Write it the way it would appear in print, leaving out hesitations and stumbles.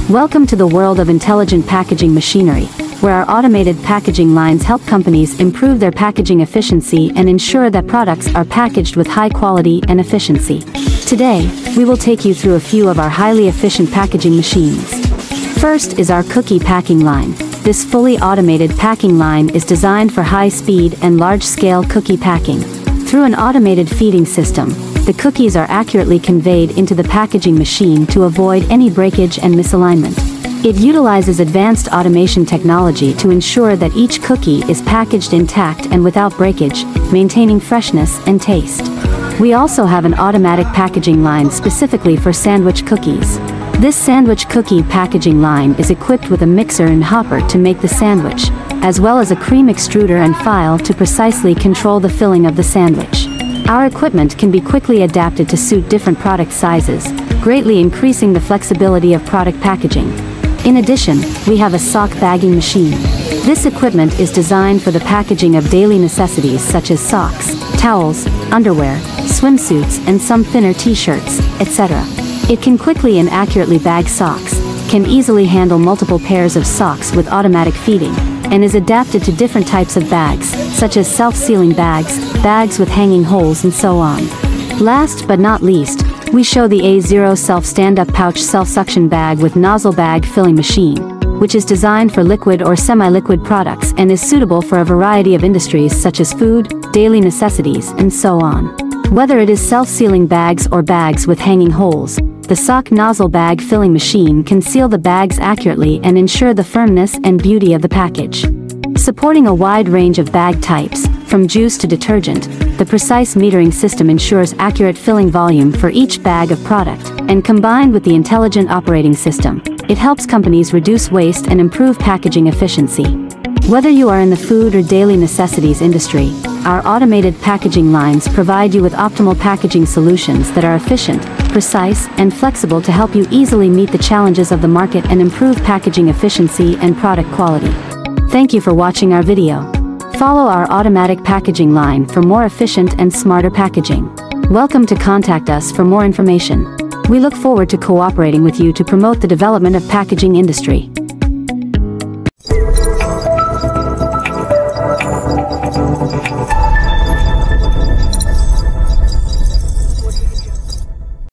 Welcome to the world of intelligent packaging machinery, where our automated packaging lines help companies improve their packaging efficiency and ensure that products are packaged with high quality and efficiency. Today, we will take you through a few of our highly efficient packaging machines. First is our cookie packing line. This fully automated packing line is designed for high-speed and large-scale cookie packing. Through an automated feeding system, the cookies are accurately conveyed into the packaging machine to avoid any breakage and misalignment. It utilizes advanced automation technology to ensure that each cookie is packaged intact and without breakage, maintaining freshness and taste. We also have an automatic packaging line specifically for sandwich cookies. This sandwich cookie packaging line is equipped with a mixer and hopper to make the sandwich, as well as a cream extruder and file to precisely control the filling of the sandwich. Our equipment can be quickly adapted to suit different product sizes, greatly increasing the flexibility of product packaging. In addition, we have a sock bagging machine. This equipment is designed for the packaging of daily necessities such as socks, towels, underwear, swimsuits, and some thinner t-shirts, etc. It can quickly and accurately bag socks, can easily handle multiple pairs of socks with automatic feeding, and is adapted to different types of bags, such as self-sealing bags, bags with hanging holes, and so on. Last but not least, we show the A0 self-stand-up pouch self-suction bag with nozzle bag filling machine, which is designed for liquid or semi-liquid products and is suitable for a variety of industries such as food, daily necessities, and so on. Whether it is self-sealing bags or bags with hanging holes, the sock nozzle bag filling machine can seal the bags accurately and ensure the firmness and beauty of the package. Supporting a wide range of bag types, from juice to detergent, the precise metering system ensures accurate filling volume for each bag of product, and combined with the intelligent operating system, it helps companies reduce waste and improve packaging efficiency. Whether you are in the food or daily necessities industry, our automated packaging lines provide you with optimal packaging solutions that are efficient, precise, and flexible to help you easily meet the challenges of the market and improve packaging efficiency and product quality. Thank you for watching our video. Follow our automatic packaging line for more efficient and smarter packaging. Welcome to contact us for more information. We look forward to cooperating with you to promote the development of packaging industry.